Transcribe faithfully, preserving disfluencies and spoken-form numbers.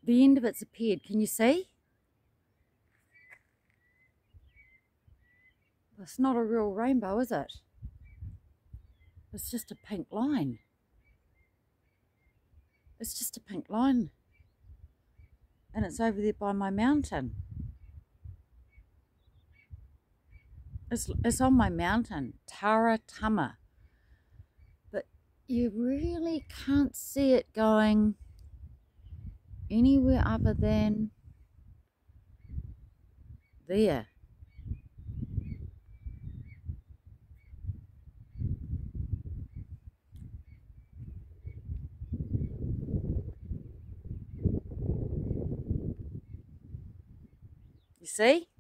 the end of it's appeared. Can you see? It's not a real rainbow, is it? It's just a pink line. It's just a pink line. And it's over there by my mountain. It's, it's on my mountain, Taratama. But you really can't see it going anywhere other than there. You see?